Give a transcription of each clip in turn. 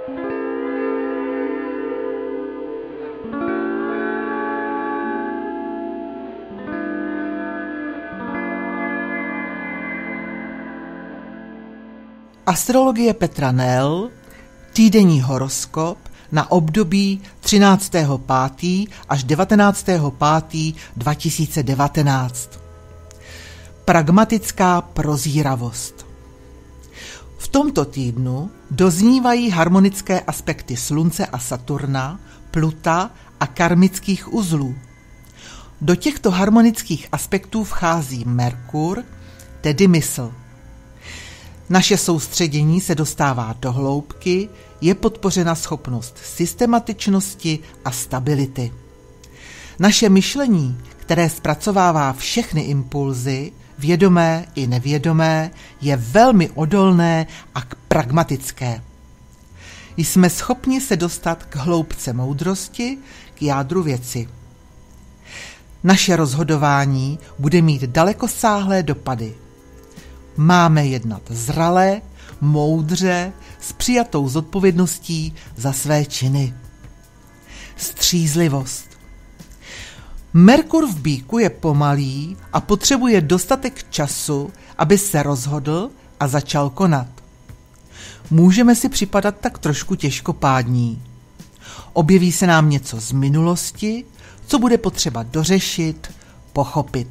Astrologie Petra Nel, týdenní horoskop na období 13.5. až 19.5. 2019. Pragmatická prozíravost. V tomto týdnu doznívají harmonické aspekty Slunce a Saturna, Pluta a karmických uzlů. Do těchto harmonických aspektů vchází Merkur, tedy mysl. Naše soustředění se dostává do hloubky, je podpořena schopnost systematičnosti a stability. Naše myšlení, které zpracovává všechny impulzy, vědomé i nevědomé, je velmi odolné a pragmatické. Jsme schopni se dostat k hloubce moudrosti, k jádru věci. Naše rozhodování bude mít dalekosáhlé dopady. Máme jednat zrale, moudře, s přijatou zodpovědností za své činy. Střízlivost. Merkur v Býku je pomalý a potřebuje dostatek času, aby se rozhodl a začal konat. Můžeme si připadat tak trošku těžkopádní. Objeví se nám něco z minulosti, co bude potřeba dořešit, pochopit.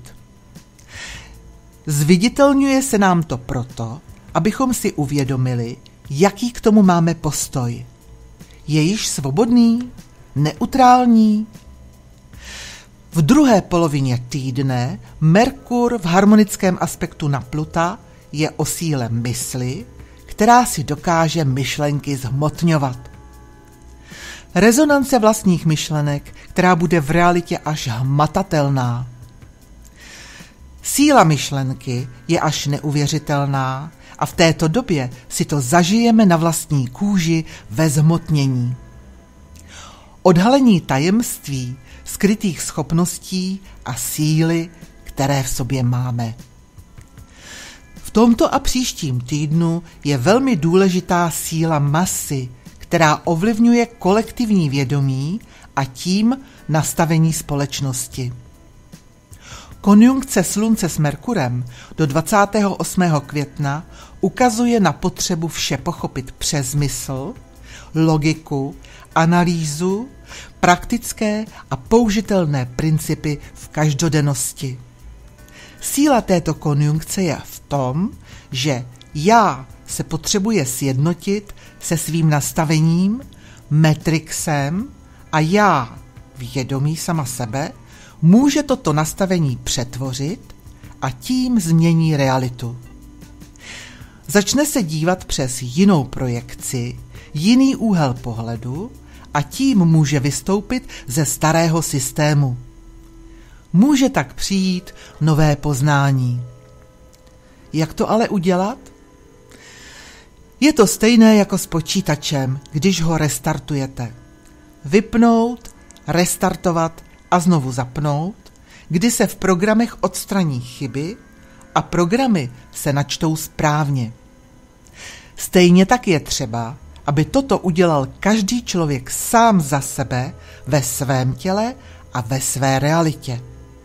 Zviditelňuje se nám to proto, abychom si uvědomili, jaký k tomu máme postoj. Je již svobodný? Neutrální? V druhé polovině týdne Merkur v harmonickém aspektu na Pluta je o síle mysli, která si dokáže myšlenky zhmotňovat. Rezonance vlastních myšlenek, která bude v realitě až hmatatelná. Síla myšlenky je až neuvěřitelná a v této době si to zažijeme na vlastní kůži ve zhmotnění. Odhalení tajemství, skrytých schopností a síly, které v sobě máme. V tomto a příštím týdnu je velmi důležitá síla masy, která ovlivňuje kolektivní vědomí a tím nastavení společnosti. Konjunkce Slunce s Merkurem do 28. května ukazuje na potřebu vše pochopit přes mysl, logiku, analýzu, praktické a použitelné principy v každodennosti. Síla této konjunkce je v tom, že já se potřebuje sjednotit se svým nastavením, metrixem a já, vědomí sama sebe, může toto nastavení přetvořit a tím změní realitu. Začne se dívat přes jinou projekci, jiný úhel pohledu a tím může vystoupit ze starého systému. Může tak přijít nové poznání. Jak to ale udělat? Je to stejné jako s počítačem, když ho restartujete. Vypnout, restartovat a znovu zapnout, kdy se v programech odstraní chyby a programy se načtou správně. Stejně tak je třeba, aby toto udělal každý člověk sám za sebe, ve svém těle a ve své realitě.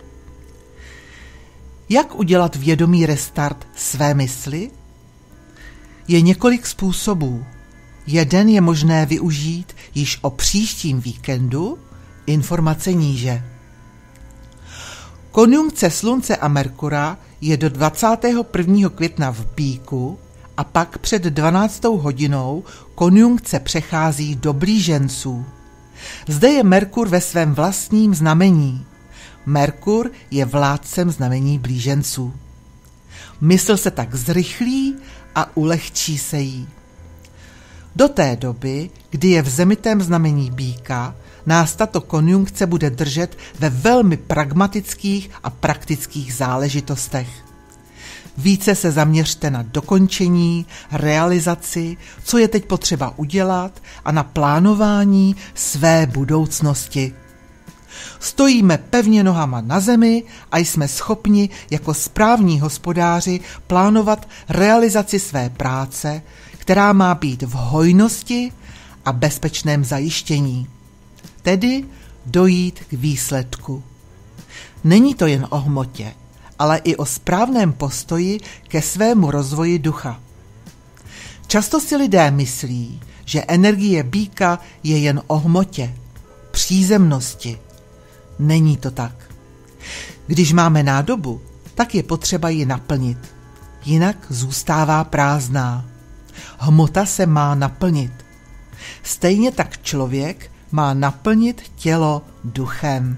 Jak udělat vědomý restart své mysli? Je několik způsobů. Jeden je možné využít již o příštím víkendu, informace níže. Konjunkce Slunce a Merkura je do 21. května v Býku a pak před 12. hodinou konjunkce přechází do Blíženců. Zde je Merkur ve svém vlastním znamení. Merkur je vládcem znamení Blíženců. Mysl se tak zrychlí a ulehčí se jí. Do té doby, kdy je v zemitém znamení Býka, nás tato konjunkce bude držet ve velmi pragmatických a praktických záležitostech. Více se zaměřte na dokončení, realizaci, co je teď potřeba udělat a na plánování své budoucnosti. Stojíme pevně nohama na zemi a jsme schopni jako správní hospodáři plánovat realizaci své práce, která má být v hojnosti a bezpečném zajištění, tedy dojít k výsledku. Není to jen o hmotě, ale i o správném postoji ke svému rozvoji ducha. Často si lidé myslí, že energie býka je jen o hmotě, přízemnosti. Není to tak. Když máme nádobu, tak je potřeba ji naplnit, jinak zůstává prázdná. Hmota se má naplnit. Stejně tak člověk má naplnit tělo duchem.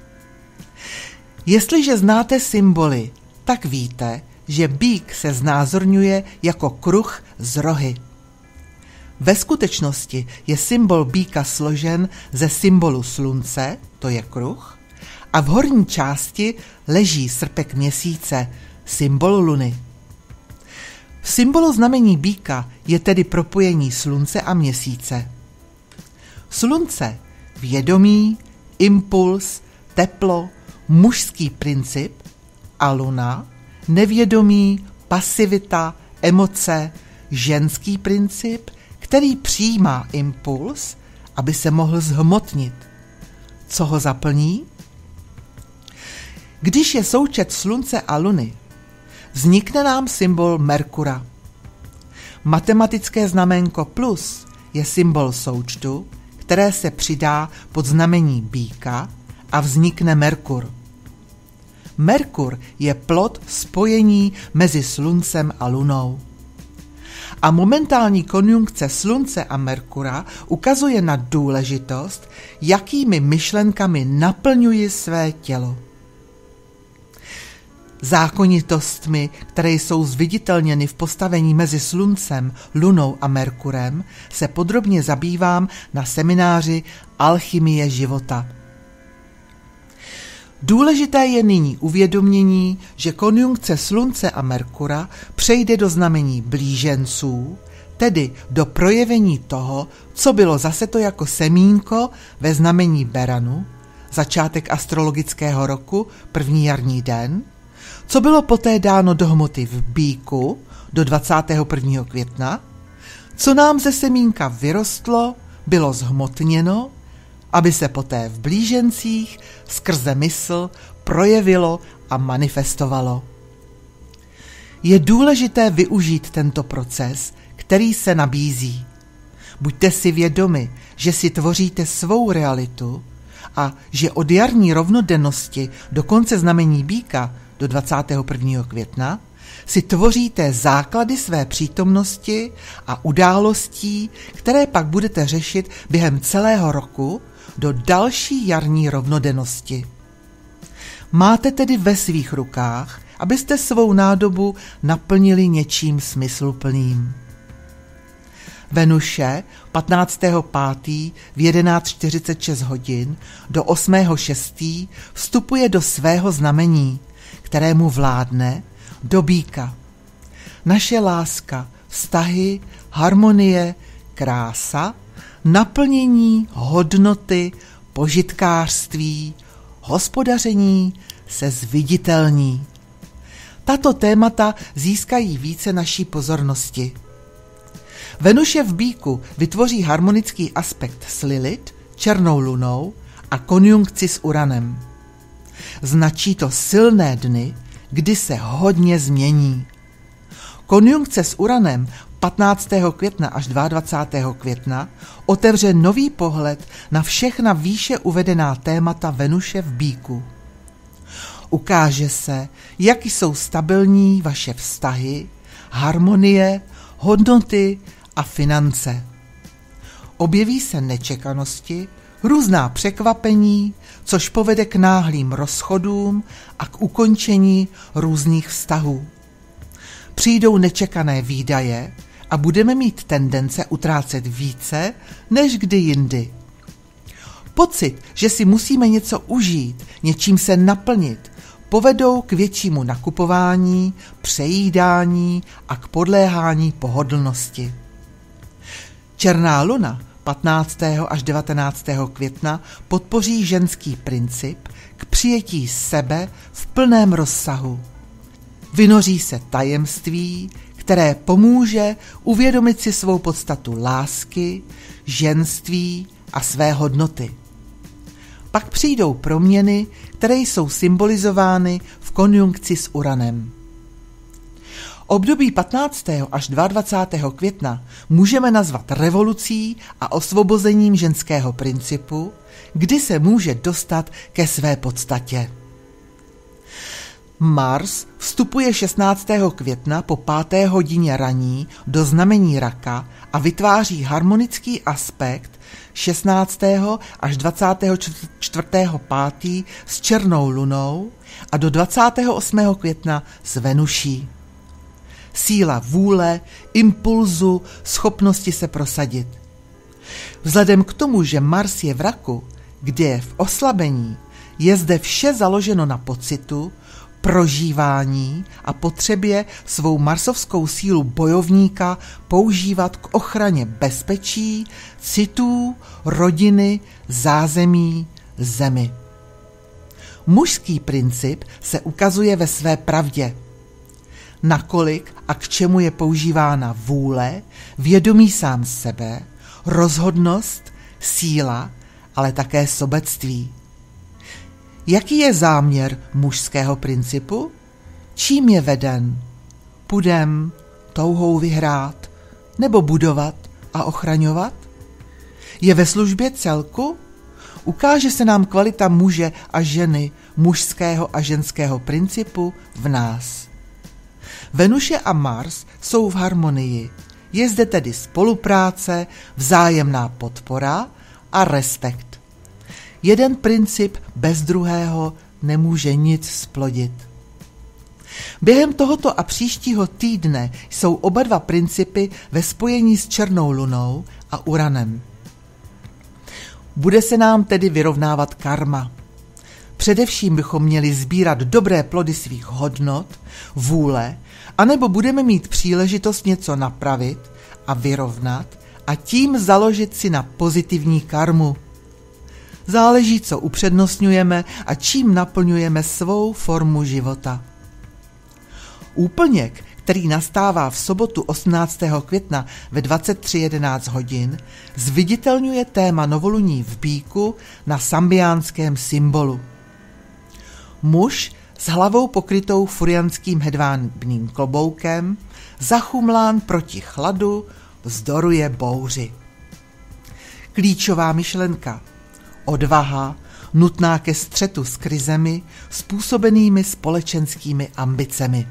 Jestliže znáte symboly, tak víte, že býk se znázorňuje jako kruh z rohy. Ve skutečnosti je symbol býka složen ze symbolu slunce, to je kruh, a v horní části leží srpek měsíce, symbol luny. V symbolu znamení býka je tedy propojení slunce a měsíce. Slunce, vědomí, impuls, teplo, mužský princip a luna, nevědomí, pasivita, emoce, ženský princip, který přijímá impuls, aby se mohl zhmotnit. Co ho zaplní? Když je součet slunce a luny, vznikne nám symbol Merkura. Matematické znaménko plus je symbol součtu, které se přidá pod znamení býka a vznikne Merkur. Merkur je plod spojení mezi sluncem a lunou. A momentální konjunkce slunce a Merkura ukazuje na důležitost, jakými myšlenkami naplňuji své tělo. Zákonitostmi, které jsou zviditelněny v postavení mezi sluncem, lunou a Merkurem, se podrobně zabývám na semináři Alchymie života. Důležité je nyní uvědomění, že konjunkce slunce a Merkura přejde do znamení blíženců, tedy do projevení toho, co bylo zaseto jako semínko ve znamení Beranu, začátek astrologického roku, první jarní den, co bylo poté dáno do hmoty v býku do 21. května, co nám ze semínka vyrostlo, bylo zhmotněno, aby se poté v blížencích skrze mysl projevilo a manifestovalo. Je důležité využít tento proces, který se nabízí. Buďte si vědomi, že si tvoříte svou realitu a že od jarní rovnodennosti do konce znamení býka do 21. května si tvoříte základy své přítomnosti a událostí, které pak budete řešit během celého roku do další jarní rovnodennosti. Máte tedy ve svých rukách, abyste svou nádobu naplnili něčím smysluplným. Venuše 15.5. v 11:46 hodin do 8.6. vstupuje do svého znamení, kterému vládne do býka. Naše láska, vztahy, harmonie, krása, naplnění, hodnoty, požitkářství, hospodaření se zviditelní. Tato témata získají více naší pozornosti. Venuše v býku vytvoří harmonický aspekt s Lilith, černou lunou a konjunkci s Uranem. Značí to silné dny, kdy se hodně změní. Konjunkce s Uranem 15. května až 22. května otevře nový pohled na všechna výše uvedená témata Venuše v býku. Ukáže se, jak jsou stabilní vaše vztahy, harmonie, hodnoty a finance. Objeví se nečekanosti, různá překvapení, což povede k náhlým rozchodům a k ukončení různých vztahů. Přijdou nečekané výdaje a budeme mít tendence utrácet více než kdy jindy. Pocit, že si musíme něco užít, něčím se naplnit, povedou k většímu nakupování, přejídání a k podléhání pohodlnosti. Černá luna 15. až 19. května podpoří ženský princip k přijetí sebe v plném rozsahu. Vynoří se tajemství, které pomůže uvědomit si svou podstatu lásky, ženství a své hodnoty. Pak přijdou proměny, které jsou symbolizovány v konjunkci s Uranem. Období 15. až 22. května můžeme nazvat revolucí a osvobozením ženského principu, kdy se může dostat ke své podstatě. Mars vstupuje 16. května po 5. hodině raní do znamení Raka a vytváří harmonický aspekt 16. až 24. 5. s černou lunou a do 28. května s Venuší. Síla vůle, impulzu, schopnosti se prosadit. Vzhledem k tomu, že Mars je v Raku, kde je v oslabení, je zde vše založeno na pocitu, prožívání a potřebě svou marsovskou sílu bojovníka používat k ochraně bezpečí, citů, rodiny, zázemí, zemi. Mužský princip se ukazuje ve své pravdě. Nakolik a k čemu je používána vůle, vědomí sám sebe, rozhodnost, síla, ale také sobectví. Jaký je záměr mužského principu? Čím je veden? Pudem, touhou vyhrát, nebo budovat a ochraňovat? Je ve službě celku? Ukáže se nám kvalita muže a ženy, mužského a ženského principu v nás. Venuše a Mars jsou v harmonii. Je zde tedy spolupráce, vzájemná podpora a respekt. Jeden princip bez druhého nemůže nic splodit. Během tohoto a příštího týdne jsou oba dva principy ve spojení s černou lunou a Uranem. Bude se nám tedy vyrovnávat karma. Především bychom měli sbírat dobré plody svých hodnot, vůle, anebo budeme mít příležitost něco napravit a vyrovnat a tím založit si na pozitivní karmu. Záleží, co upřednostňujeme a čím naplňujeme svou formu života. Úplněk, který nastává v sobotu 18. května ve 23:11 hodin, zviditelňuje téma novoluní v Býku na sambiánském symbolu. Muž s hlavou pokrytou furianským hedvábným kloboukem, zachumlán proti chladu, vzdoruje bouři. Klíčová myšlenka. Odvaha, nutná ke střetu s krizemi, způsobenými společenskými ambicemi.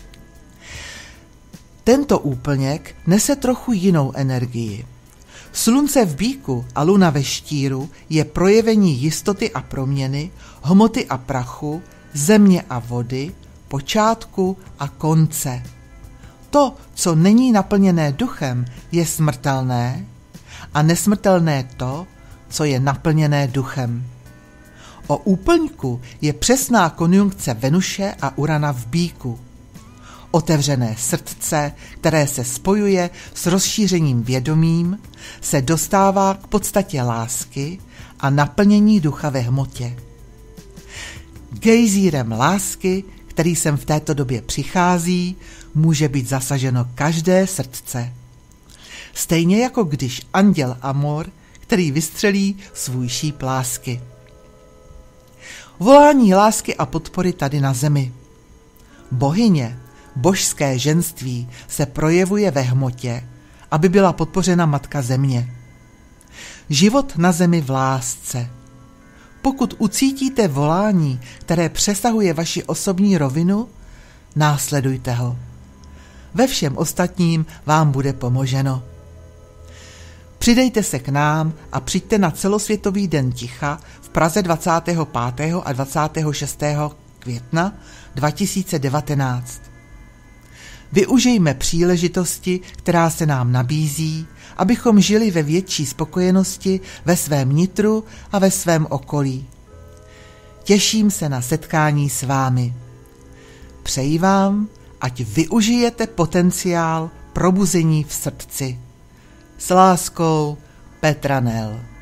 Tento úplněk nese trochu jinou energii. Slunce v Býku a luna ve Štíru je projevení jistoty a proměny, hmoty a prachu, země a vody, počátku a konce. To, co není naplněné duchem, je smrtelné a nesmrtelné to, co je naplněné duchem. O úplňku je přesná konjunkce Venuše a Urana v Býku. Otevřené srdce, které se spojuje s rozšířením vědomím, se dostává k podstatě lásky a naplnění ducha ve hmotě. Gejzírem lásky, který sem v této době přichází, může být zasaženo každé srdce. Stejně jako když anděl Amor, který vystřelí svůj šíp lásky. Volání lásky a podpory tady na zemi. Bohyně, božské ženství se projevuje ve hmotě, aby byla podpořena Matka Země. Život na zemi v lásce. Pokud ucítíte volání, které přesahuje vaši osobní rovinu, následujte ho. Ve všem ostatním vám bude pomoženo. Přidejte se k nám a přijďte na celosvětový den ticha v Praze 25. a 26. května 2019. Využijme příležitosti, která se nám nabízí, abychom žili ve větší spokojenosti ve svém nitru a ve svém okolí. Těším se na setkání s vámi. Přeji vám, ať využijete potenciál probuzení v srdci. S láskou, Petra Nel.